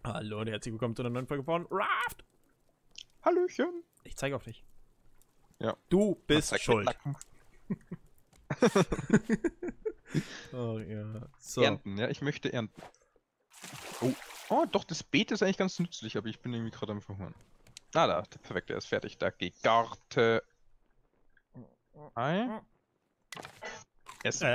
Hallo und herzlich willkommen zu einer neuen Folge von Raft. Hallöchen. Ich zeige auf dich. Ja. Du bist schuld. Nacken. Oh, ja. So. Ernten, ja, ich möchte ernten. Oh, doch, das Beet ist eigentlich ganz nützlich, aber ich bin irgendwie gerade am Verhungern. Ah, da, perfekt, der ist fertig. Da geht Garte. Ei. Essen.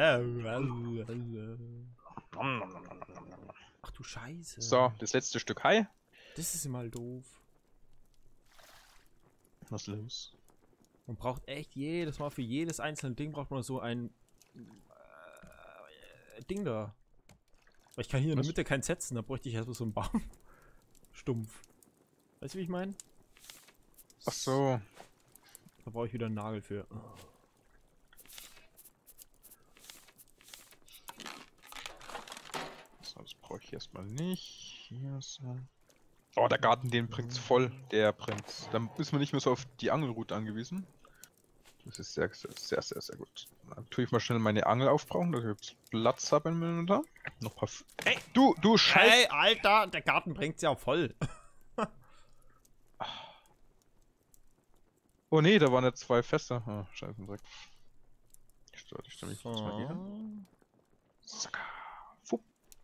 Ach du Scheiße. So, das letzte Stück Hai. Das ist immer doof. Was ist los? Man braucht echt jedes Mal für jedes einzelne Ding braucht man so ein Ding da. Weil ich kann hier in der Mitte keinen setzen, da bräuchte ich erstmal so einen Baum. Stumpf. Weißt du, wie ich meine? Ach so. Da brauche ich wieder einen Nagel für. So, das brauche ich erstmal nicht. Hier so. Oh, der Garten, den bringt's voll. Der bringt's. Dann ist man nicht mehr so auf die Angelroute angewiesen. Das ist sehr, sehr, sehr, sehr gut. Dann tue ich mal schnell meine Angel aufbrauchen, dass ich jetzt Platz habe in meinem da. Noch ein paar. Ey, du Scheiß! Hey, Alter, der Garten bringt's ja voll. Oh nee, da waren ja 2 Fässer. Oh, scheiße, Dreck. Ich stelle mich jetzt mal hier. Saka. Fupp.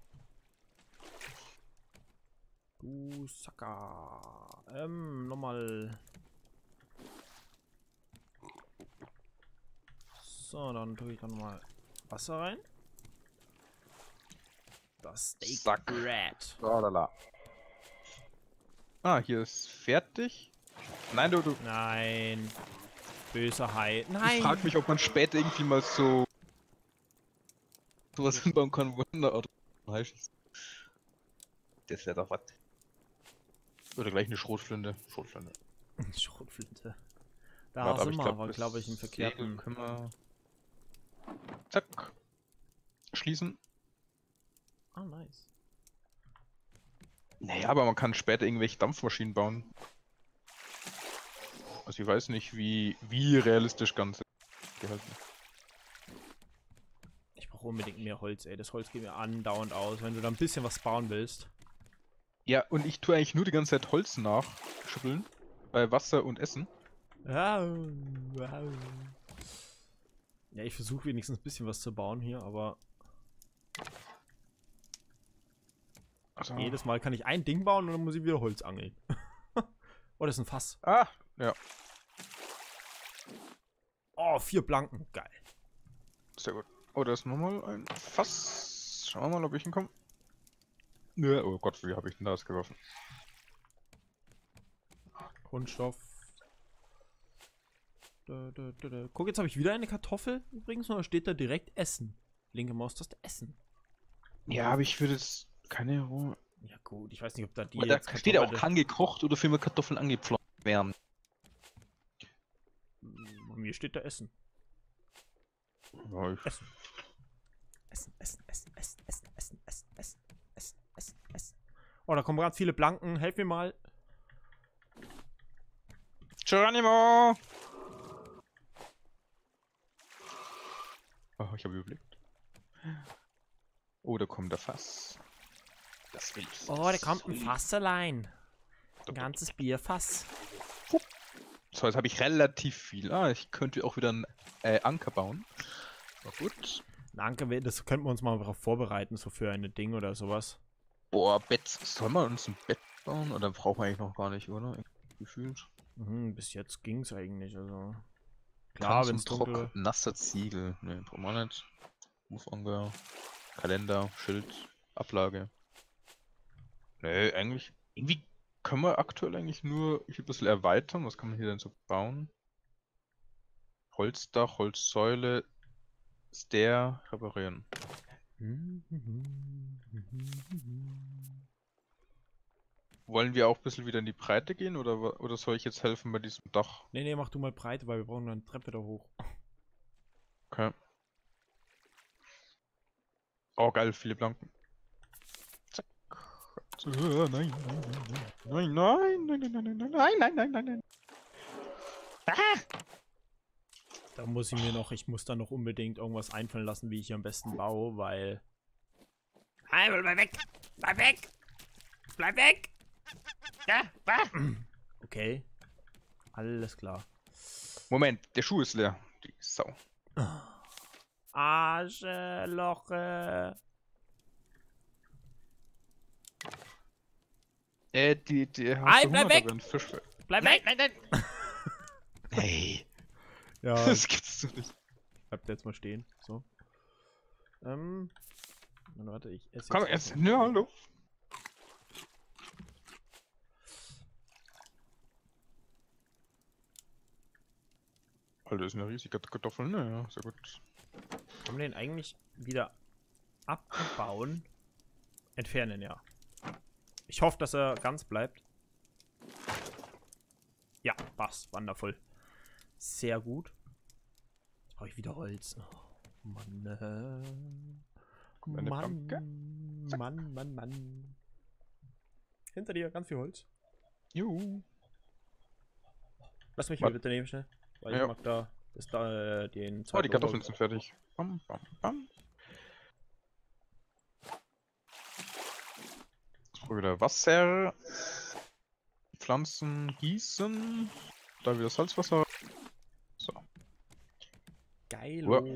Du Sacker. Nochmal. So, dann tue ich da nochmal Wasser rein. Das Steak Sack. Bread. Lalala. Ah, hier ist fertig. Nein, du. Nein. Böser Hai. Nein. Ich frag mich, ob man später irgendwie mal so sowas hinbauen kann, wo oder Hai schießt. Das wäre doch was. Oder gleich eine Schrotflinte. Schrotflinte. Schrotflinte. Da Warte, sind wir aber, das glaube ich, im verkehrten. Können wir... Zack. Schließen. Ah, nice. Naja, aber man kann später irgendwelche Dampfmaschinen bauen. Also ich weiß nicht, wie realistisch ganz gehalten. Ich brauche unbedingt mehr Holz, ey. Das Holz geht mir andauernd aus, wenn du da ein bisschen was bauen willst. Ja, und ich tue eigentlich nur die ganze Zeit Holz nachschütteln. Bei Wasser und Essen. Ja, ich versuche wenigstens ein bisschen was zu bauen hier, aber Also, jedes Mal kann ich ein Ding bauen und dann muss ich wieder Holz angeln. Oh, das ist ein Fass. ah, ja. Oh, 4 Blanken. Geil. Sehr gut. Oh, da ist nochmal ein Fass. Schauen wir mal, ob ich hinkomme. Nö, oh Gott, wie habe ich denn das geworfen? Kunststoff. Guck, jetzt habe ich wieder eine Kartoffel übrigens und da steht da direkt Essen. Linke Maustaste Essen. Ja, aber ich würde jetzt keine Ruhe. Ja gut, ich weiß nicht, ob da die Aber da jetzt steht ja auch Kartoffel- angekocht oder für Kartoffeln angepflanzt werden. Bei mir steht da Essen. Ja, Essen. Essen, Essen, Essen, Essen, Essen, Essen, Essen, Essen, Essen, Essen, Essen. Oh, da kommen ganz viele Blanken. Helf mir mal. Geronimo! Oh, ich habe überblickt. Oh, da kommt der Fass. Das will ich. Oh, da kommt ein Fass allein. Ein ganzes Bierfass. So, jetzt habe ich relativ viel. Ah, ich könnte auch wieder einen Anker bauen. War gut. Danke, das könnten wir uns mal darauf vorbereiten, so für ein Ding oder sowas. Boah, Bett. Sollen wir uns ein Bett bauen? Oder brauchen wir eigentlich noch gar nicht, oder? Gefühlt. Bis jetzt ging's eigentlich, also. Klar, wenn es dunkel... Nasser Ziegel. Ne, brauchen wir nicht. Moveanger, Kalender, Schild, Ablage. Ne, eigentlich. Irgendwie können wir aktuell eigentlich nur hier ein bisschen erweitern. Was kann man hier denn so bauen? Holzdach, Holzsäule, Stair, reparieren. Wollen wir auch ein bisschen wieder in die Breite gehen oder soll ich jetzt helfen bei diesem Dach? Nee, mach du mal Breite, weil wir brauchen eine Treppe da hoch. Okay. Oh geil, viele Blanken. Zack. Nein, nein, nein, nein, nein, nein, nein, nein, nein, nein, nein, nein, nein. Ah! Da muss ich muss da noch unbedingt irgendwas einfallen lassen, wie ich hier am besten baue, weil... Hey, mal weg! Mal weg! Bleib weg! Ja, was? Okay. Alles klar. Moment, der Schuh ist leer. Die Sau. Arschloche. Die hast Ei, du bleib Hunger, weg! da wäre ein Fisch. Bleib weg! Nein! Hey, Ja, das gibt's doch nicht. bleibt jetzt mal stehen. So. Dann warte, ich esse Komm, jetzt. jetzt, ja, hallo. Alter, das sind ja riesige Kartoffeln, ne? Ja, sehr gut. Kann man den eigentlich wieder abbauen? Entfernen, ja. Ich hoffe, dass er ganz bleibt. Ja, passt. Wundervoll. Sehr gut. Jetzt brauche ich wieder Holz. Oh, Mann. Eine Planke. Mann. Hinter dir ganz viel Holz. Juhu. Lass mich hier bitte nehmen, schnell. Weil Ja. ich mag da, den Oh, die Kartoffeln sind fertig. Bam, bam, bam. Jetzt brauche ich wieder Wasser. Pflanzen gießen. Da wieder Salzwasser. So. Geil. Uah.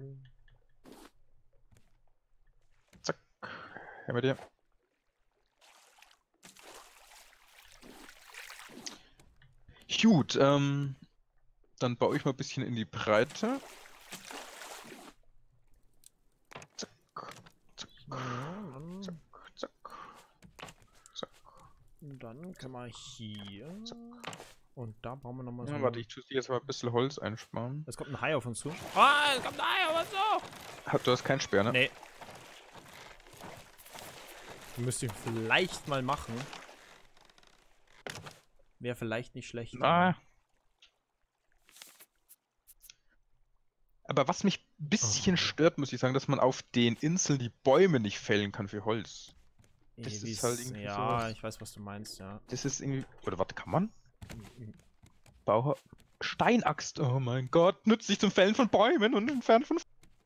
Zack. Her mit dir. Gut, dann baue ich mal ein bisschen in die Breite. Zack. Zack. Zack. Zack. Zack. Und dann können wir hier. Und da brauchen wir nochmal so. Ja, warte, ich tue jetzt mal ein bisschen Holz einsparen. Es kommt ein Hai auf uns zu. Ah, es kommt ein Hai auf uns zu! Du hast keinen Speer, ne? Nee. Müsste ich vielleicht mal machen. Wäre vielleicht nicht schlecht. Ah. Aber was mich ein bisschen stört, muss ich sagen, dass man auf den Inseln die Bäume nicht fällen kann für Holz. Das ist halt irgendwie ja, sowas. ich weiß, was du meinst, ja. Das ist irgendwie... Oder warte, kann man? Bauer... Steinaxt, oh mein Gott, nützlich zum Fällen von Bäumen und entfernen von...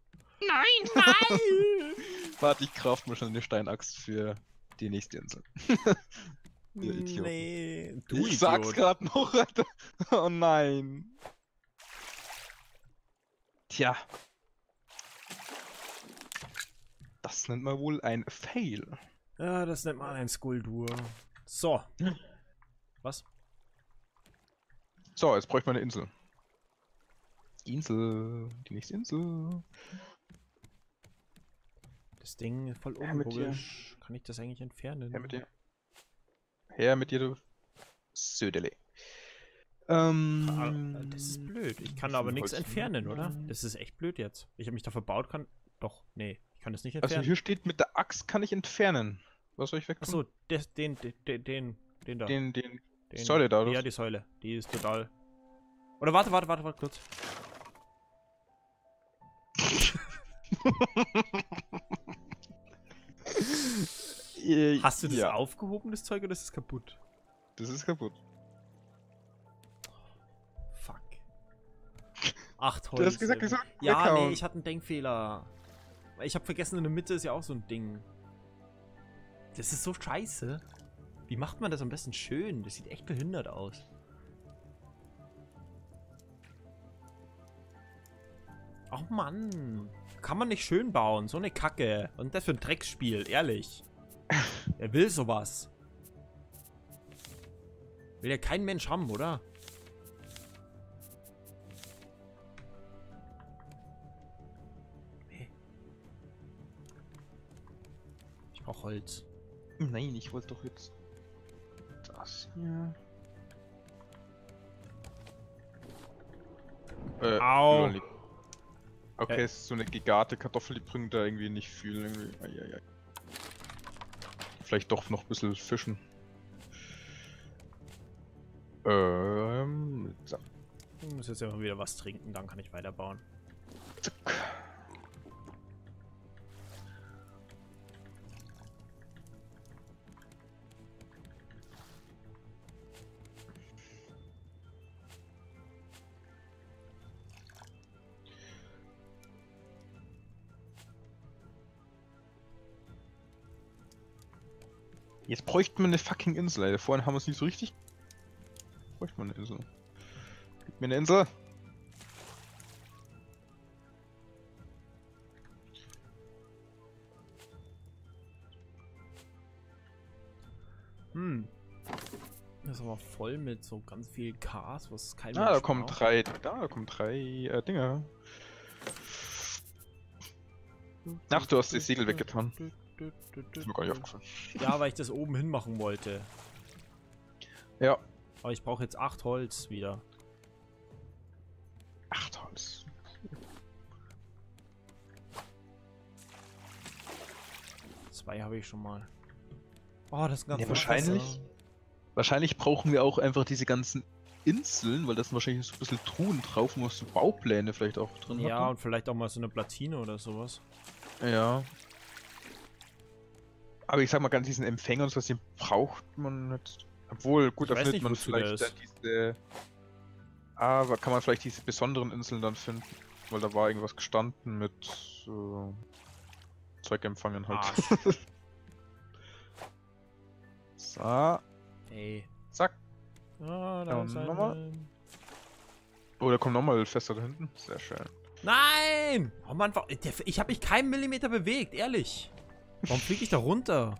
Nein! Warte, ich craft mal schon eine Steinaxt für die nächste Insel. Ihr Idioten. Nee, Ich sag's gerade noch, Alter. Oh nein. Tja. Das nennt man wohl ein Fail. Ja, das nennt man ein Skuldur. So. Was? So, jetzt bräuchte man eine Insel. Die nächste Insel. Das Ding ist voll Her mit dir. unruhig. Kann ich das eigentlich entfernen? Her mit dir. Her mit dir, du Södele. Das ist blöd. Ich kann wie aber viel nichts Holz entfernen, oder? haben wir? Das ist echt blöd jetzt. Ich habe mich da verbaut, kann... Doch, nee. Ich kann das nicht Also entfernen. hier steht, mit der Axt kann ich entfernen. Was soll ich weg tun? Achso, den da. Den Den, Säule da, oder? Ja, die Säule. Die ist total... Oder warte kurz. Hast du das ja, aufgehoben, das Zeug, oder ist es kaputt? das ist kaputt. Fuck. 8 Holz. Du hast gesagt, ich soll Ja, weghauen. nee, ich hatte einen Denkfehler. Ich habe vergessen, in der Mitte ist ja auch so ein Ding. Das ist so scheiße. Wie macht man das am besten schön? Das sieht echt behindert aus. Oh Mann. Kann man nicht schön bauen. So eine Kacke. Und das für ein Drecksspiel, ehrlich. Wer will sowas? Will ja kein Mensch haben, oder? Nee. Ich brauch Holz. Nein, ich wollte doch jetzt das hier. Au. lol. Okay, es ist so eine gegarte Kartoffel, die bringt da irgendwie nicht viel. Irgendwie. Eieiei. Vielleicht doch noch ein bisschen fischen. So. Ich muss jetzt immer wieder was trinken, dann kann ich weiterbauen. Zack. Jetzt bräuchten wir eine fucking Insel, Alter. Vorhin haben wir es nicht so richtig. Bräuchten wir eine Insel. Gib mir eine Insel. Das ist aber voll mit so ganz viel Gas, was kein Ah, da Mensch kommen braucht. da kommen drei Dinger. Ach, du hast die Segel weggetan. Ist mir gar nicht aufgefallen. Ja, weil ich das oben hin machen wollte. Ja. Aber ich brauche jetzt 8 Holz wieder. 8 Holz. Zwei habe ich schon mal. Oh, das ist ganz Ja, wahrscheinlich brauchen wir auch einfach diese ganzen Inseln, weil das sind wahrscheinlich so ein bisschen Truhen drauf, wo so Baupläne vielleicht auch drin Ja, hat. und vielleicht auch mal so eine Platine oder sowas. Ja. Aber ich sag mal, ganz diesen Empfänger und sowas, den braucht man nicht. Obwohl, gut, da Ich weiß findet nicht, man wozu der vielleicht dann ist. diese. Aber kann man vielleicht diese besonderen Inseln dann finden? Weil da war irgendwas gestanden mit Zeugempfangen halt. Arsch. So, Ey. zack. Ah, da Ja, ist nochmal. ein... Oh, da kommt nochmal fester da hinten. Sehr schön. Nein! Oh Mann, ich habe mich keinen Millimeter bewegt, ehrlich. Warum fliege ich da runter?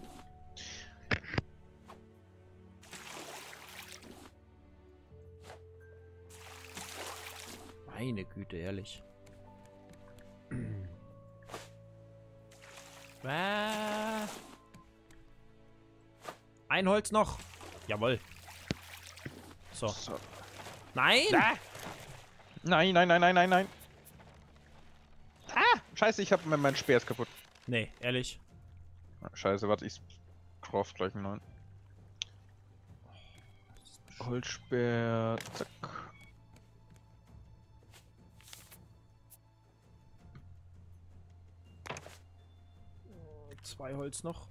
Meine Güte, ehrlich. Ein Holz noch. Jawohl. So. So. Nein! Nein, nein, nein, nein, nein, nein. Ah! Scheiße, ich hab mein Speer ist kaputt. Nee, ehrlich. Scheiße, warte, ich drauf gleich einen neuen. Holzspeer, zack. Zwei Holz noch.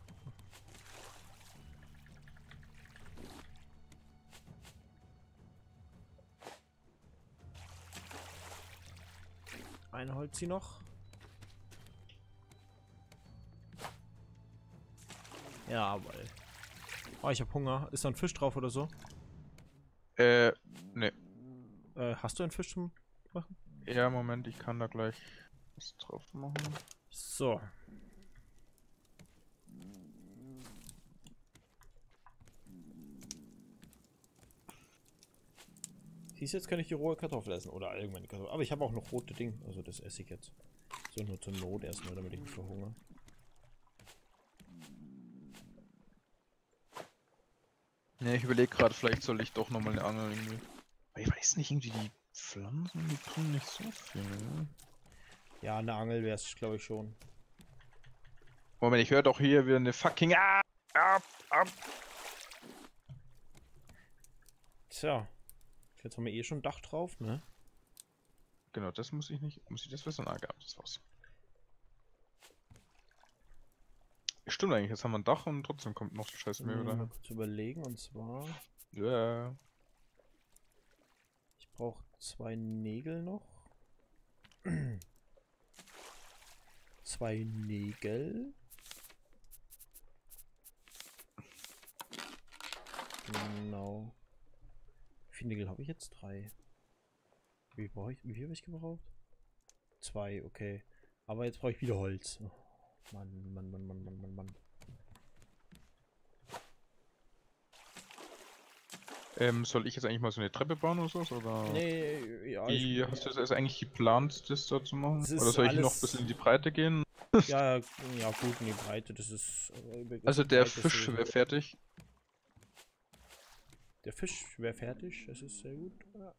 Ein Holz hier noch. Jawohl. Oh, ich hab Hunger. Ist da ein Fisch drauf oder so? Ne. Hast du einen Fisch zum machen? Ja, Moment, ich kann da gleich was drauf machen. So. Siehst du, jetzt kann ich die rohe Kartoffel essen. Oder allgemeine Kartoffel. Aber ich habe auch noch rote Dinge. Also das esse ich jetzt. So nur zur Not erstmal, damit ich nicht verhungere. Ne, ich überlege gerade, vielleicht soll ich doch nochmal eine Angel irgendwie. Aber ich weiß nicht, irgendwie die Pflanzen, die bringen nicht so viel. Ne? Ja, eine Angel wäre es, glaube ich, schon. Moment, ich höre doch hier wieder eine fucking. Ab. Tja. Jetzt haben wir eh schon ein Dach drauf, ne? Genau, das muss ich nicht. Muss ich das wissen? Ah, gehabt, das war's. Stimmt eigentlich, jetzt haben wir ein Dach und trotzdem kommt noch Scheiß mehr Mal wieder. kurz überlegen, und zwar... Ja. Ich brauche 2 Nägel noch. 2 Nägel. Genau. Wie viele Nägel habe ich jetzt? 3. Wie viel habe ich gebraucht? 2, okay. Aber jetzt brauche ich wieder Holz. Oh, Mann. Soll ich jetzt eigentlich mal so eine Treppe bauen oder so? Oder Nee, ja, wie hast du das eigentlich geplant, das da zu machen? Das ist Oder soll ich noch ein alles- bisschen in die Breite gehen? ja, ja, gut in die Breite, das ist... Also der Breite ist Fisch sowieso- wäre fertig. Der Fisch wäre fertig, das ist sehr gut. Ja.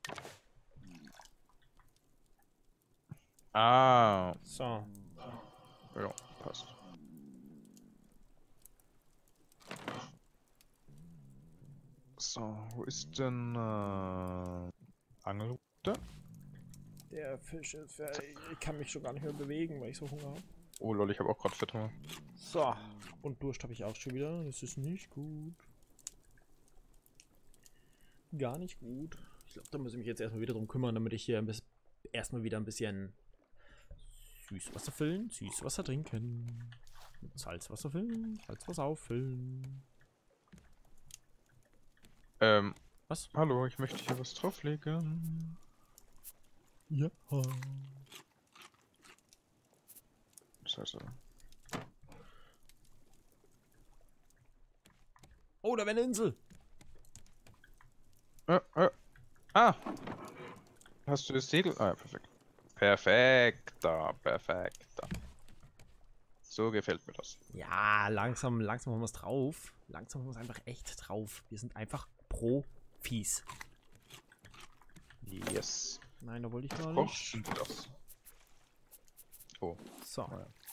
Ah, So. ja, passt. So, wo ist denn Angelrute? Der Fisch ist fertig. Ich kann mich schon gar nicht mehr bewegen, weil ich so Hunger habe. Oh lol, ich habe auch gerade Fetthunger. So. Und Durst habe ich auch schon wieder. Das ist nicht gut. Gar nicht gut. Ich glaube, da muss ich mich jetzt erstmal wieder drum kümmern, damit ich hier erstmal wieder ein bisschen Süßwasser füllen, Süßwasser trinken. Mit Salzwasser füllen. Salzwasser auffüllen. Was? Hallo, ich möchte hier was drauflegen. Ja. Scheiße. Oh, da wäre eine Insel. Ah! Hast du das Segel? Ah, ja, perfekt. Perfekter. So gefällt mir das. Ja, langsam haben wir es drauf. Langsam haben wir es einfach echt drauf. Wir sind einfach Profis. Yes. Nein, da wollte ich gar Och, nicht. sind das. Oh. So.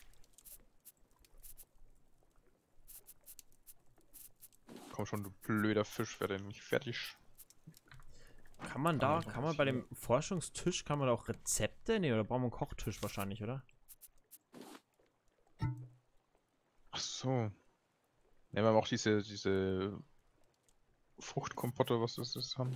Komm schon, du blöder Fisch, werde nicht fertig. Kann man bei dem Forschungstisch, kann man da auch Rezepte? Ne, oder brauchen wir einen Kochtisch wahrscheinlich, oder? Ach so. Ja, wir haben auch diese Fruchtkompotte, was das ist, haben.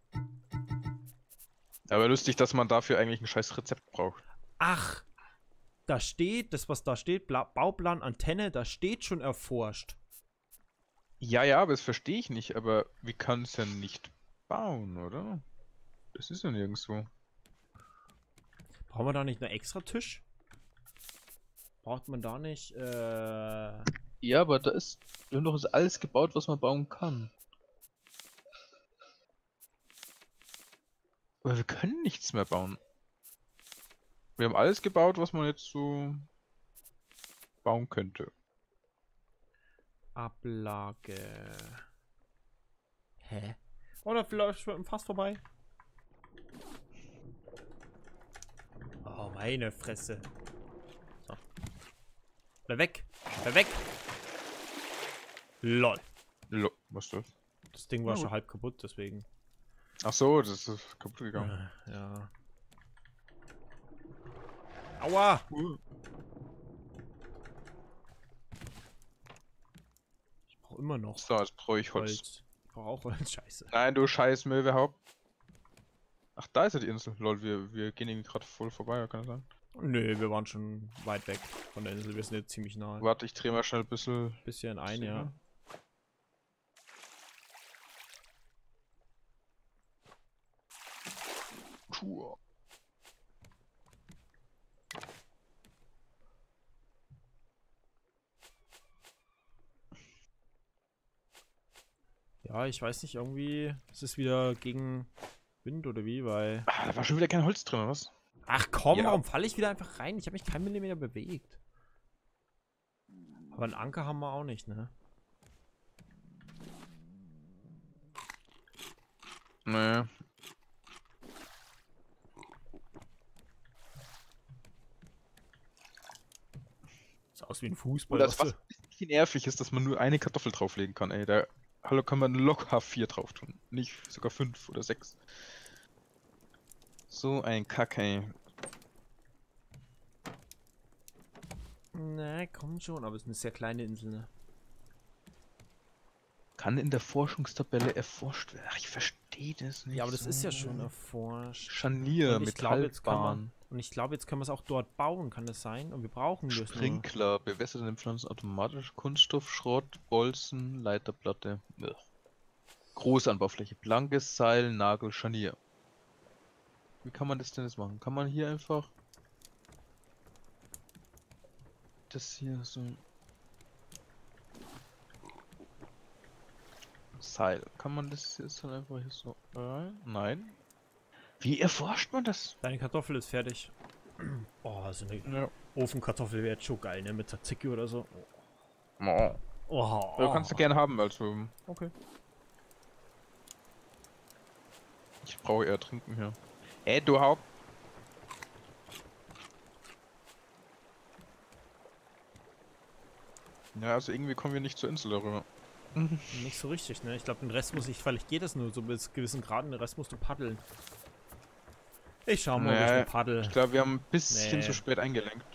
Aber lustig, dass man dafür eigentlich ein scheiß Rezept braucht. Ach! Da steht, das was da steht, Bauplan, Antenne, da steht schon erforscht. Ja, aber das verstehe ich nicht, aber wir können es ja nicht bauen, oder? Das ist ja nirgendwo. Brauchen wir da nicht einen extra Tisch? Braucht man da nicht, Ja, aber wir haben doch jetzt alles gebaut, was man bauen kann. Aber wir können nichts mehr bauen. Wir haben alles gebaut, was man jetzt so bauen könnte. Ablage. Hä? Oder vielleicht mit dem Fass vorbei? Oh, meine Fresse. So. Bleib weg! Bleib weg! LOL. Was ist das? Das Ding war schon halb kaputt, deswegen. Ach so, das ist kaputt gegangen. Ja. Aua! Ich brauche immer noch So, jetzt brauche ich Holz. Ich brauche auch Holz, scheiße. Nein, du scheiß Möwehaupt. Ach, da ist ja die Insel. Lol, wir gehen irgendwie gerade voll vorbei, kann das sein? Nö, wir waren schon weit weg von der Insel. Wir sind jetzt ziemlich nah. Warte, ich drehe mal schnell ein bisschen ein, ja. Puh. Ja, ich weiß nicht, irgendwie ist es wieder gegen Wind oder wie, weil... Ah, da war schon wieder kein Holz drin, oder was? Ach komm, Ja. warum falle ich wieder einfach rein? Ich habe mich keinen Millimeter bewegt. Aber einen Anker haben wir auch nicht, ne? Naja. Sieht aus wie ein Fußball. Das, weißt was richtig nervig ist, dass man nur eine Kartoffel drauflegen kann, ey. Da hallo, kann man locker 4 drauf tun. Nicht sogar 5 oder 6. So ein Kack, ey. Na, komm schon, aber es ist eine sehr kleine Insel, ne? Kann in der Forschungstabelle erforscht werden. Ach, ich verstehe das nicht. Ja, aber das so. ist ja schon erforscht. Scharnier, Und ich glaube, jetzt Metallbahn, können wir es auch dort bauen, kann das sein? Und wir brauchen das nur. Sprinkler, bewässerte Pflanzen automatisch, Kunststoff, Schrott, Bolzen, Leiterplatte. Ugh. Große Anbaufläche, blankes Seil, Nagel, Scharnier. Wie kann man das denn jetzt machen? Kann man hier einfach das hier so... Seil. Kann man das jetzt dann einfach hier so rein? Nein. Wie erforscht man das? Deine Kartoffel ist fertig. Oh, so eine Ja. Ofenkartoffel wäre jetzt schon geil, ne? Mit Tzatziki oder so. Oh. Oh. Du kannst du gerne haben, also Okay. ich brauche eher trinken hier. Du Haupt. Ja, also irgendwie kommen wir nicht zur Insel darüber. Nicht so richtig, ne? Ich glaube, den Rest muss ich, vielleicht geht das nur so bis gewissen Graden, den Rest musst du paddeln. Ich schau mal, ob ich mit Paddel. Ich glaube, wir haben ein bisschen Nee. zu spät eingelenkt.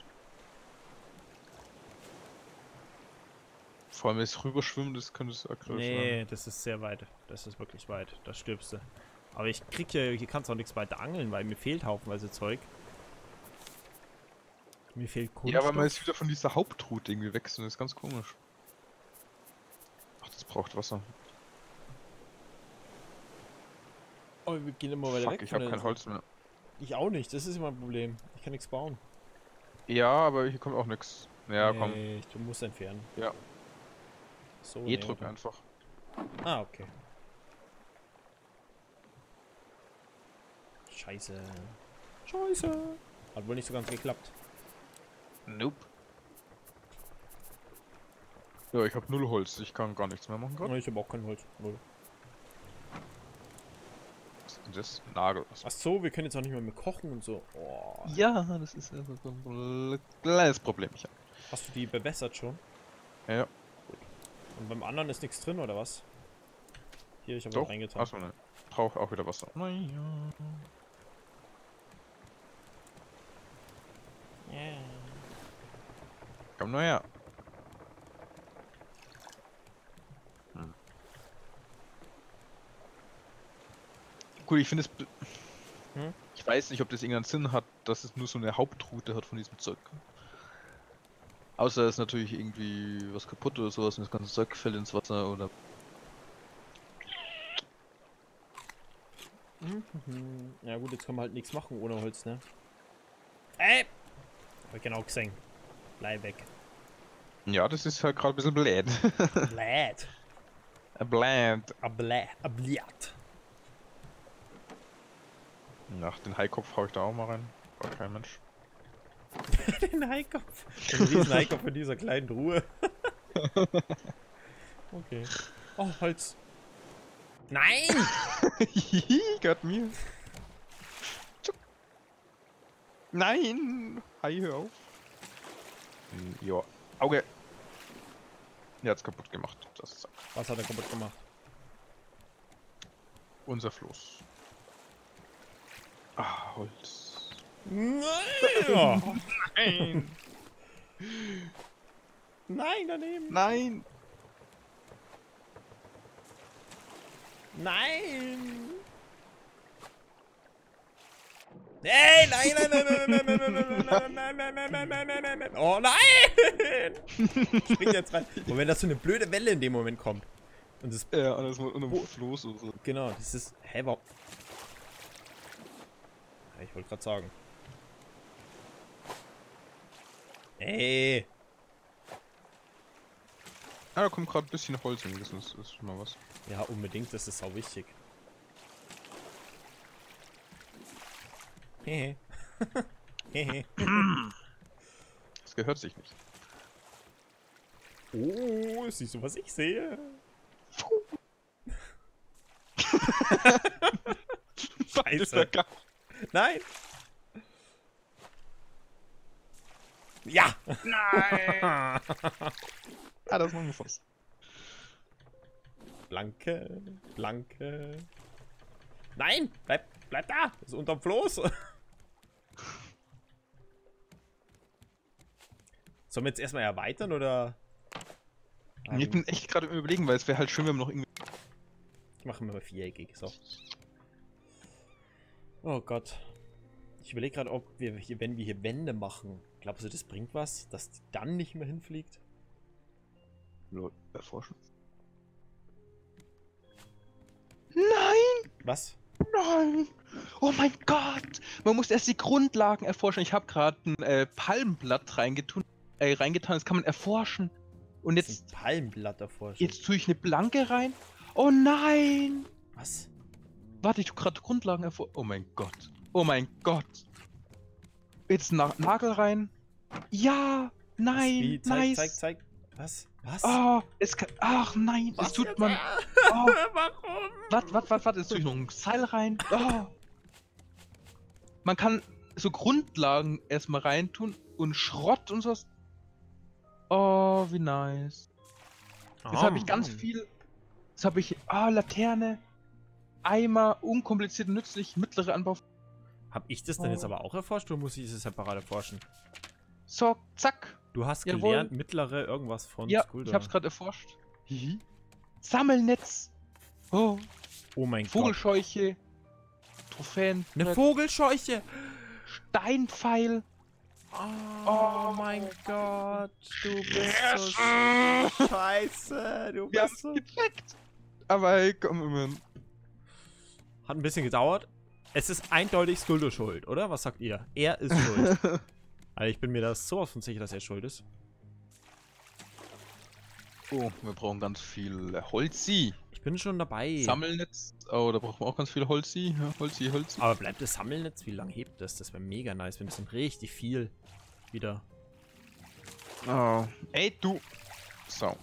Vor allem das Rüberschwimmen, das könnte es aktuell Nee, das ist sehr weit. Das ist wirklich weit. Da stirbst du. Aber ich krieg hier kannst auch nichts weiter angeln, weil mir fehlt haufenweise Zeug. Mir fehlt Kunststoff. Ja, aber man ist wieder von dieser Hauptroute irgendwie weg, das ist ganz komisch. Ach, das braucht Wasser. Oh, wir gehen immer weiter Fuck, weg ich von habe der kein Insel. Holz mehr. Ich auch nicht, das ist immer ein Problem. Ich kann nichts bauen. Ja, aber hier kommt auch nichts. Ja, komm. Nee, du musst entfernen. Ja. So, E nee, drücken oder? einfach. Ah, okay. Scheiße. Scheiße. Hat wohl nicht so ganz geklappt. Nope. Ja, ich habe 0 Holz, ich kann gar nichts mehr machen gerade. Ich habe auch kein Holz. Null. Was ist denn das? Nagel. Ach so, wir können jetzt auch nicht mehr mehr kochen und so. Oh. Ja, das ist ja so ein Kleines Problem. Hast du die bewässert schon? Ja, Und beim anderen ist nichts drin, oder was? Hier, ich habe doch. was reingetan. Achso, ne. Brauche auch wieder Wasser. Naja. Ja. Komm nur her. Gut, ich finde es. Hm? Ich weiß nicht, ob das irgendeinen Sinn hat, dass es nur so eine Hauptroute hat von diesem Zeug. Außer es ist natürlich irgendwie was kaputt oder sowas und das ganze Zeug fällt ins Wasser oder. Mhm. Ja gut, jetzt können wir halt nichts machen ohne Holz, ne? Ey! Hab ich genau gesehen. Bleib weg. Ja, das ist halt gerade ein bisschen blöd. Blät. Blöd. Abliat. Ach, den Haikopf hau ich da auch mal rein. War kein Mensch. Den Haikopf. Den riesen Haikopf in dieser kleinen Truhe. Okay. Oh, Holz. Nein! Gott mir. Nein! Hi, hör auf. Ja. Auge. Er hat's kaputt gemacht. Das ist Was hat er kaputt gemacht? unser Floß. Ah, Holz. Nein! Oh. Nein! Nein, daneben! Nein! Nein! Ey, nein, nein, nein, nein, nein, nein, nein, nein, nein, nein, nein, nein, nein, nein, nein, nein. Oh nein! Spring jetzt rein. Und wenn das so eine blöde Welle in dem Moment kommt. Und das. Ja, und das war unter dem Floß oder so. Genau, das ist. Hä, warum? Ja, ich wollte gerade sagen. Ey! Ah, da kommt gerade ein bisschen Holz in, das ist schon mal was. Ja, unbedingt, das ist sau wichtig. Hehe. Hehe. Das gehört sich nicht. Oh, siehst du, was ich sehe? Scheiße. Nein! Ja! Nein! Ah, das ist mal gefasst. Blanke, blanke. Nein! Bleib da! Das ist unterm Floß! Sollen wir jetzt erstmal erweitern oder? Ich bin echt gerade im Überlegen, weil es wäre halt schön, wenn wir noch irgendwie. Ich mache mal viereckig, so. Oh Gott. Ich überlege gerade, ob wir hier, wenn wir hier Wände machen, glaubst du, das bringt was, dass die dann nicht mehr hinfliegt? Erforschen. Nein! Was? Nein! Oh mein Gott! Man muss erst die Grundlagen erforschen. Ich habe gerade ein Palmblatt reingetan, das kann man erforschen. Und Das ist jetzt, ein Palmblatt davor. jetzt tue ich eine Blanke rein. Oh nein! Was? Warte, ich tue gerade Grundlagen erforschen. Oh mein Gott. Oh mein Gott. Jetzt Nagel rein. Ja! Nein! Wie? Zeig, nice! zeig. Was? Was? Oh, es kann. Ach nein! Was Es tut jetzt? man. Oh, Warum? warte, jetzt tue ich noch ein Seil rein. Oh. Man kann so Grundlagen erstmal reintun und Schrott und sowas. Oh, wie nice. Jetzt habe ich ganz viel. Jetzt habe ich. Laterne. Eimer, unkompliziert und nützlich, mittlere Anbau. Hab ich das denn jetzt aber auch erforscht oder muss ich das separat erforschen? So, zack. Du hast Jawohl. gelernt, mittlere irgendwas von Ja, Skulda. ich hab's gerade erforscht. Hihi. Sammelnetz. Oh, Oh mein Gott. Vogelscheuche. Trophäen. Eine Vogelscheuche! Steinpfeil. Oh mein Gott, du bist so scheiße. Du Wir haben bist es so... gecheckt. Aber hey, komm immerhin. Hat ein bisschen gedauert. Es ist eindeutig Skuldo schuld, oder? Was sagt ihr? Er ist schuld. Also ich bin mir da sowas von sicher, dass er schuld ist. Oh, wir brauchen ganz viel Holzi. Ich bin schon dabei. Sammelnetz. Oh, da brauchen wir auch ganz viel Holzi. Ja, Holzi. Aber bleibt das Sammelnetz? Wie lange hebt das? Das wäre mega nice, wenn das dann richtig viel wieder... Oh. Ey, du. So.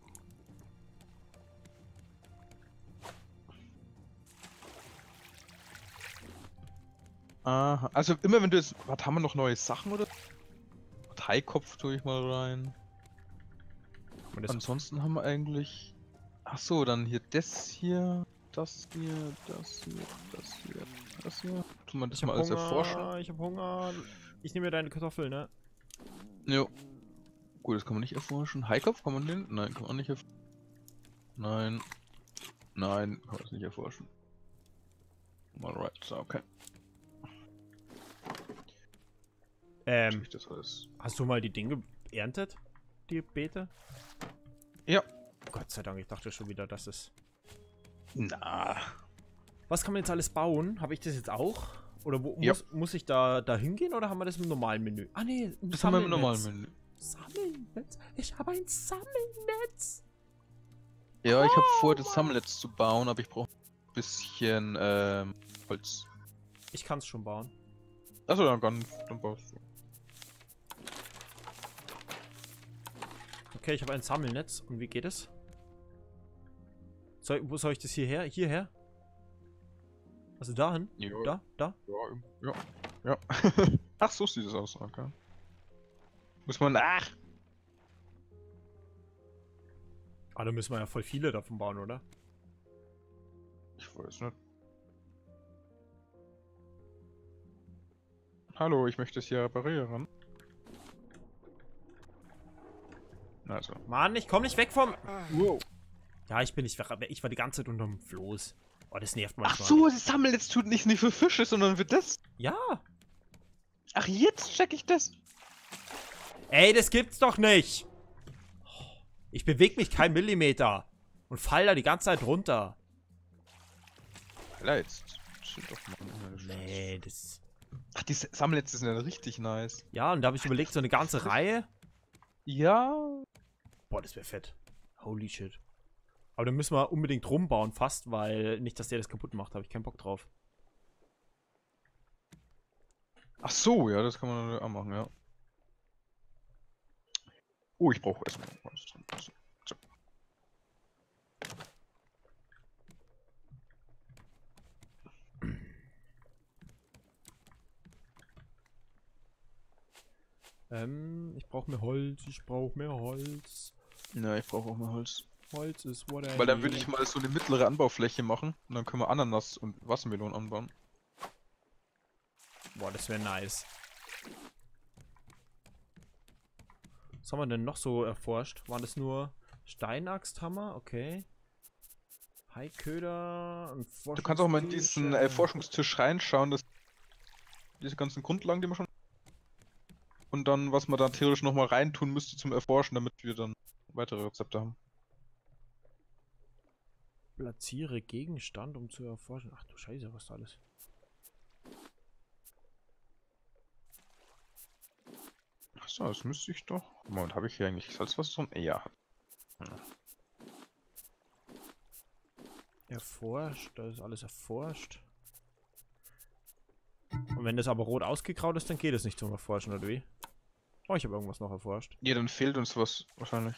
Aha. Also immer wenn du jetzt... Was haben wir noch neue Sachen oder? Haikopf tue ich mal rein. Ansonsten haben wir eigentlich... Ach so, dann hier das hier, das hier, das hier, das hier, das hier. Tun wir das mal alles erforschen? Ich hab Hunger. Ich nehme mir deine Kartoffel, ne? Jo. Gut, das kann man nicht erforschen. Haikopf, kann man den? Nein, kann man nicht erforschen. Nein. Nein, kann man das nicht erforschen. Alright, so, okay. Das alles. Hast du mal die Dinge geerntet? Die Beete? Ja. Gott sei Dank, ich dachte schon wieder, dass es... Na. Was kann man jetzt alles bauen? Habe ich das jetzt auch? Oder Ja. muss ich da hingehen oder haben wir das im normalen Menü? Ah ne, Das haben wir im normalen Menü. Sammelnetz? Ich habe ein Sammelnetz! Ja, ich habe vor, das Sammelnetz zu bauen, aber ich brauche ein bisschen Holz. Ich kann es schon bauen. Achso, dann baust du. Okay, ich habe ein Sammelnetz. Und wie geht es? Wo soll ich das hierher? Hierher? Also dahin? Ja. Da? Ja. Ach, so sieht es aus, okay. Muss man... Ach! Ah, da müssen wir ja voll viele davon bauen, oder? Ich weiß nicht. Hallo, ich möchte es hier reparieren. Also. Mann, ich komme nicht weg vom... Wow. Ja, ich bin nicht weg, aber ich war die ganze Zeit unterm Floß. Oh, das nervt Ach manchmal. so, das Sammelnetz tut nicht für Fische, sondern für das. Ja. Ach, jetzt check ich das. Ey, das gibt's doch nicht. Ich bewege mich keinen Millimeter. Und fall da die ganze Zeit runter. Alter, jetzt chill doch mal. Nee, das... Ach, die Sammelnetze sind ja richtig nice. Ja, und da habe ich überlegt, so eine ganze Reihe. Ja. Boah, das wäre fett. Holy shit. Aber dann müssen wir unbedingt rumbauen fast, weil nicht, dass der das kaputt macht. Habe ich keinen Bock drauf. Ach so, ja, das kann man auch machen, ja. Oh, ich brauche erstmal was. So. Ich brauche mehr Holz. Ich brauche mehr Holz. Ja, ich brauche auch mal Holz. Holz ist what I Weil dann würde need. ich mal so eine mittlere Anbaufläche machen und dann können wir Ananas und Wassermelonen anbauen. Boah, das wäre nice. Was haben wir denn noch so erforscht? War das nur Steinaxthammer? Okay. Haiköder und Du kannst auch mal in diesen Forschungstisch reinschauen, diese ganzen Grundlagen, die wir schon... Und dann, was man da theoretisch nochmal reintun müsste zum Erforschen, damit wir dann weitere Rezepte haben. Platziere Gegenstand, um zu erforschen. Ach du Scheiße, was da alles. Achso, das müsste ich doch... Moment, habe ich hier eigentlich Salzwasser drin? Ja. Erforscht, da ist alles erforscht. Und wenn das aber rot ausgegraut ist, dann geht es nicht zum Erforschen, oder wie? Oh, ich habe irgendwas noch erforscht. Ja, dann fehlt uns was wahrscheinlich.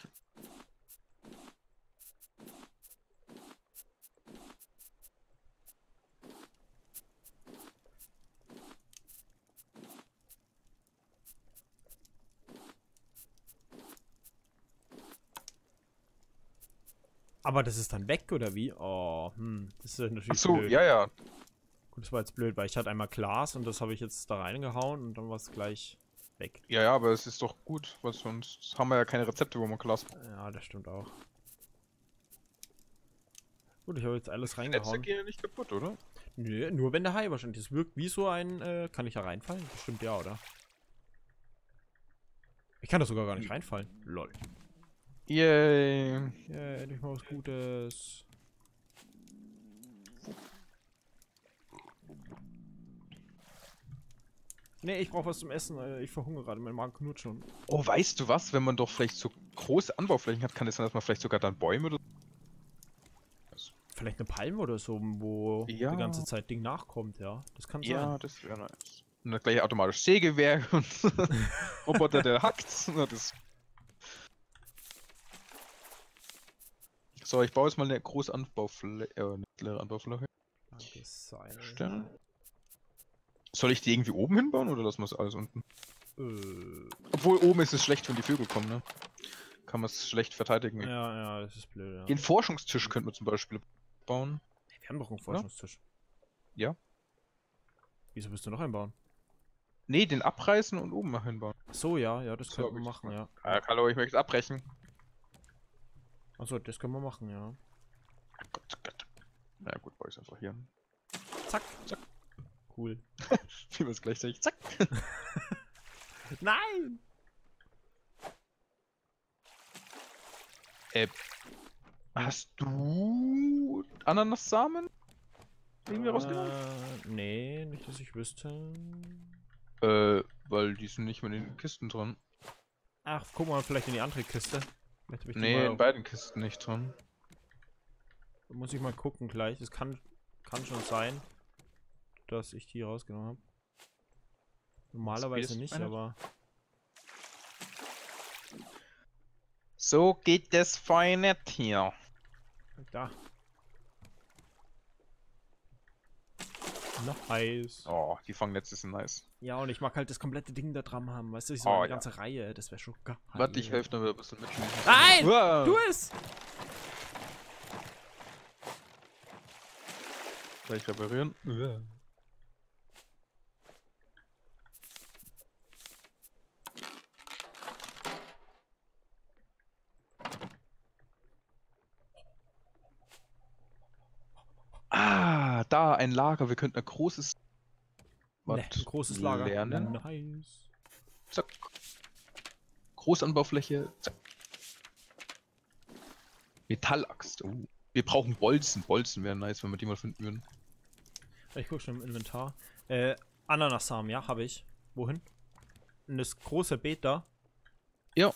Aber das ist dann weg, oder wie? Oh, das ist natürlich Ach so, blöd. ja. Gut, das war jetzt blöd, weil ich hatte einmal Glas und das habe ich jetzt da reingehauen und dann war es gleich weg. Ja, aber es ist doch gut, weil sonst haben wir ja keine Rezepte, wo man Glas... Ja, das stimmt auch. Gut, ich habe jetzt alles Netze reingehauen. gehen ja nicht kaputt, oder? Nö, nur wenn der Hai wahrscheinlich. Das wirkt wie so ein, kann ich da reinfallen? Bestimmt ja, oder? Ich kann da sogar gar nicht reinfallen. Lol. Yay. Ja, endlich mal was Gutes. Nee, ich brauche was zum Essen. Ich verhungere gerade. Mein Magen knurrt schon. Oh, weißt du was? Wenn man doch vielleicht so große Anbauflächen hat, kann es sein, dass man vielleicht sogar dann Bäume oder Vielleicht eine Palme oder so, wo Ja. die ganze Zeit Ding nachkommt, ja. Das kann sein. Ja, das wäre nice. Und dann gleich automatisch Sägewerk und Roboter, der hackt. Na, das so, ich baue jetzt mal eine große Anbaufläche, eine mittlere Anbaufläche. Danke, Seil. Stellen. Soll ich die irgendwie oben hinbauen oder lassen wir es alles unten? Obwohl oben ist es schlecht, wenn die Vögel kommen, ne? Kann man es schlecht verteidigen. Ja, das ist blöd, ja. Den Forschungstisch könnten wir zum Beispiel bauen. Wir haben doch einen Forschungstisch. Ja. Wieso willst du noch einbauen? Nee, den abreißen und oben mal hinbauen. Ach so, ja, das So können hab wir ich's machen, ja. gemacht. Hallo, ich möchte es abbrechen. Achso, das können wir machen, ja. Gott. Na ja, gut, baue ich einfach hier. Zack. Zack. Cool. Wie wir es gleichzeitig. Zack. Nein! Hast du Ananassamen irgendwie rausgenommen? Nee, nicht, dass ich wüsste. Weil die sind nicht mehr in den Kisten dran. Ach, guck mal, vielleicht in die andere Kiste. Vielleicht hab ich die Nee, mal in beiden Kisten nicht dran. Muss ich mal gucken gleich. Es kann schon sein, dass ich die rausgenommen habe. Normalerweise Space nicht, Planet? aber... So geht das fein nicht hier. Da. Nice. Oh, die Fangnetze sind nice. Ja, und ich mag halt das komplette Ding da dran haben. Weißt du, so Oh, eine ja. ganze Reihe. Das wäre schon geil. Warte, ich helfe noch wieder ein bisschen mit. Nein! Wow. Du es! Gleich reparieren. Ah, da ein Lager. Wir könnten ein großes Ne, ein großes Lager. lernen. Nice. Zack. Großanbaufläche. Zack. Metallaxt. Oh. Wir brauchen Bolzen. Bolzen wären nice, wenn wir die mal finden würden. Ich guck schon im Inventar. Ananassamen, ja, habe ich. Wohin? In das große Beet da. Ja.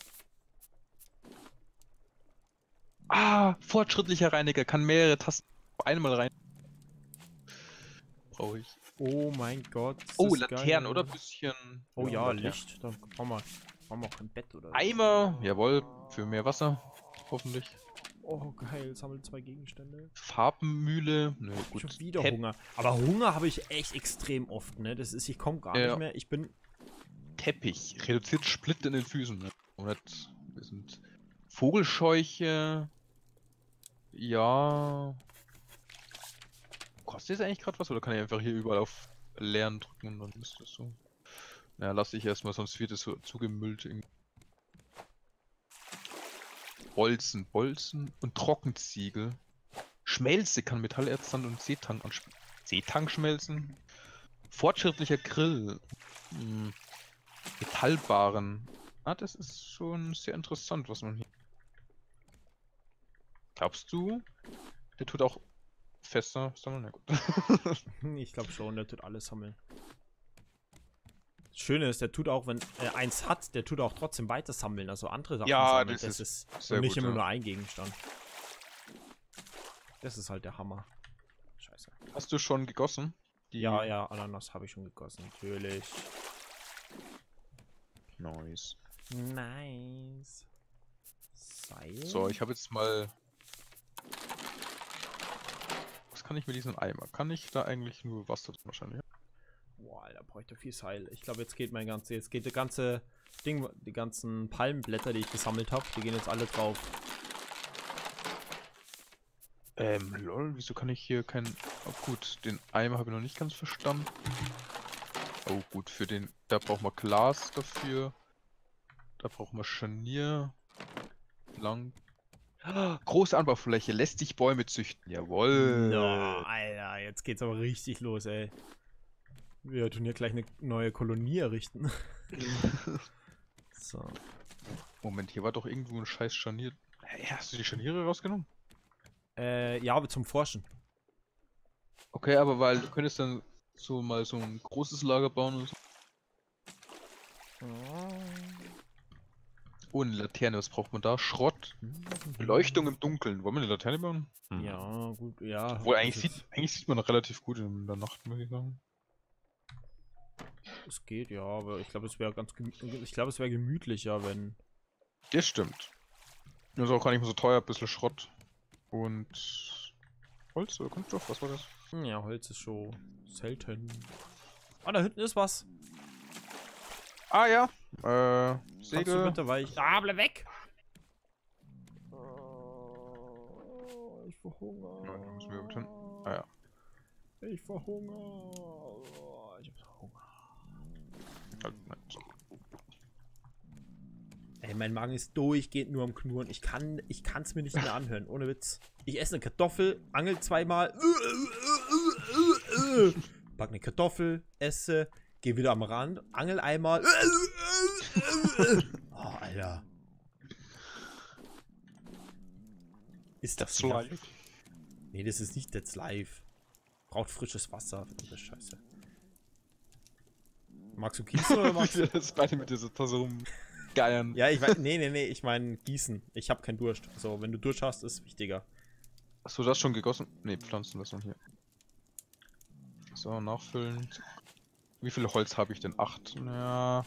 Ah, fortschrittlicher Reiniger. Kann mehrere Tasten auf einmal rein. Brauche ich. Oh mein Gott. das Oh, ist Laternen, geil. oder? Bisschen. Oh ja, Laternen. Licht. Dann brauchen wir auch ein Bett oder so. Eimer. Jawohl. Für mehr Wasser. Hoffentlich. Oh, geil. Sammelt 2 Gegenstände. Farbenmühle. Nö, gut. Schon wieder Tep- Hunger. Aber Hunger habe ich echt extrem oft, ne? Das ist, ich komme gar Ja. nicht mehr. Ich bin. Teppich. Reduziert Split in den Füßen. Ne? Wir sind Vogelscheuche. Ja. Kostet das eigentlich gerade was? Oder kann ich einfach hier überall auf Leeren drücken und dann ist das so? Ja, lasse ich erstmal, sonst wird es so zugemüllt. Bolzen und Trockenziegel. Schmelze kann Metallerz, Sand und Seetang anspielen. Seetang schmelzen? Fortschrittlicher Grill. Metallbaren. Ah, das ist schon sehr interessant, was man hier. Glaubst du? Der tut auch fester sammeln? Ja, gut. Ich glaube schon, der tut alles sammeln. Das Schöne ist, der tut auch, wenn er eins hat, der tut auch trotzdem weiter sammeln, also andere Sachen Ja, sammeln. das Das ist ist sehr und nicht gut, immer ja. nur ein Gegenstand. Das ist halt der Hammer. Scheiße. Hast du schon gegossen? Ja, Ananas habe ich schon gegossen, natürlich. Nice. Nice. Seil? So, ich habe jetzt mal. Was kann ich mit diesem Eimer? Kann ich da eigentlich nur Wasser drin wahrscheinlich? Boah, Alter, bräuchte viel Seil. Ich glaube, jetzt geht das ganze Ding, die ganzen Palmenblätter, die ich gesammelt habe, die gehen jetzt alle drauf. Lol, wieso kann ich hier kein. Oh, gut, den Eimer habe ich noch nicht ganz verstanden. Oh, gut, für den. Da brauchen wir Glas dafür. Da brauchen wir Scharnier. Lang. Ah, große Anbaufläche, lässt sich Bäume züchten. Jawohl. No, Alter, jetzt geht's aber richtig los, ey. Wir tun hier gleich eine neue Kolonie errichten. So. Moment, hier war doch irgendwo ein scheiß Scharnier. Hey, hast du die Scharniere rausgenommen? Ja, aber zum Forschen. Okay, aber weil du könntest dann so mal so ein großes Lager bauen und so. Oh, eine Laterne, was braucht man da? Schrott. Beleuchtung im Dunkeln. Wollen wir eine Laterne bauen? Ja, gut, ja. Obwohl, das eigentlich sieht man noch relativ gut in der Nacht, muss ich sagen. Es geht, ja, aber ich glaube, es wäre ich glaube, es wäre gemütlicher, wenn. Das stimmt. Das ist auch gar nicht mehr so teuer, ein bisschen Schrott. Und Holz oder Kunststoff, was war das? Ja, Holz ist schon selten. Ah, da hinten ist was. Ah ja, Kannst du Segel. bitte, weil ich. Ah, bleib weg! Ich Ja, verhungere. da müssen wir hin. Ah ja. Ich verhungere. Ich hab Hunger. Nein, so. Ey, mein Magen ist durchgehend nur am Knurren. Ich kann's mir nicht mehr anhören, ohne Witz. Ich esse eine Kartoffel, angel zweimal, pack eine Kartoffel, esse, geh wieder am Rand, angel einmal. Oh, Alter. Ist das live? Nee, das ist nicht That's Live. Braucht frisches Wasser. Verdammte Scheiße. Magst du gießen oder magst du? Das beide mit dieser Tasse rumgeiern. Ja, ich weiß. Nee, ich meine gießen. Ich habe keinen Durst. So, wenn du Durst hast, ist wichtiger. Hast du das schon gegossen? Ne, Pflanzen das noch hier. So, nachfüllen. Wie viel Holz habe ich denn? 8? Ja.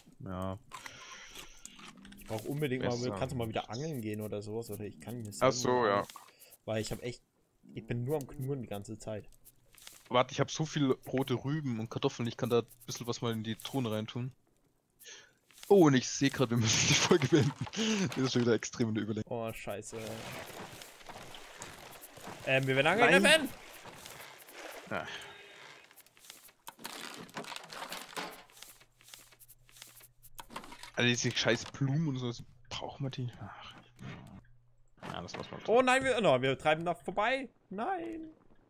Ich brauche unbedingt mal. Besser. Kannst du mal wieder angeln gehen oder sowas? Oder ich kann nicht. Ach so, ja. Weil ich habe echt. Ich bin nur am Knurren die ganze Zeit. Warte, ich habe so viele rote Rüben und Kartoffeln, ich kann da ein bisschen was mal in die Truhen reintun. Oh, und ich sehe gerade, wir müssen die Folge beenden. Das ist schon wieder extrem in der Überlegung. Oh, scheiße. Wir werden angeln, Ben! Ja. Also diese scheiß Blumen und so, brauchen wir die? Ach. Ja, das war's mal. Oh nein, wir treiben da vorbei. Nein.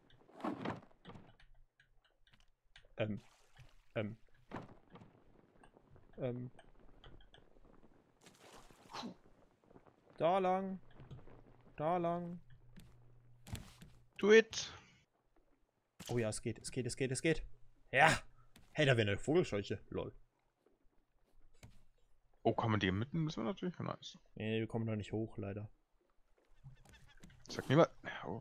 Da lang. Da lang. Do it! Oh ja, es geht. Ja! Hey, da wäre eine Vogelscheuche. Lol. Oh, kann man die mitnehmen? Das wäre natürlich nice. Nee, wir kommen da nicht hoch, leider. Sag mir mal. Oh.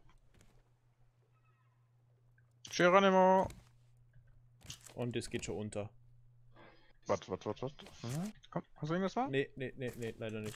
Geronimo! Und es geht schon unter. Warte. Komm, hast du irgendwas da? Nee, leider nicht.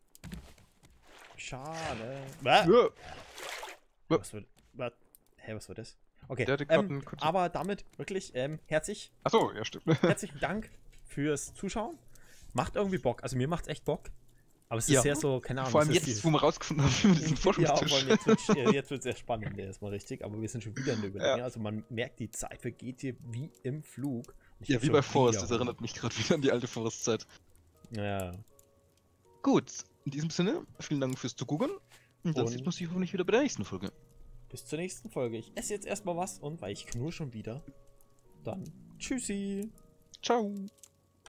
Schade. Ja. Was war das? Okay, Der hatte grad einen kurzen- aber damit wirklich Achso, ja, stimmt. herzlichen Dank fürs Zuschauen. Macht irgendwie Bock. Also mir macht's echt Bock. Aber es ist Ja. sehr so, keine Ahnung. Vor allem es ist jetzt, wo wir rausgefunden haben, wie wir diesen ja, Forschungstisch. vor allem jetzt wird's sehr spannend, erstmal richtig. Aber wir sind schon wieder in der Überlegung. Ja. Also man merkt, die Zeit vergeht hier wie im Flug. Ich Ja, hab wie schon bei Forest, wieder das erinnert mich gerade wieder an die alte Forest-Zeit. Ja. Gut, in diesem Sinne, vielen Dank fürs Zugucken. Und dann Und- sieht man sich hoffentlich wieder bei der nächsten Folge. Bis zur nächsten Folge. Ich esse jetzt erstmal was und weil ich knurr schon wieder. Dann tschüssi. Ciao.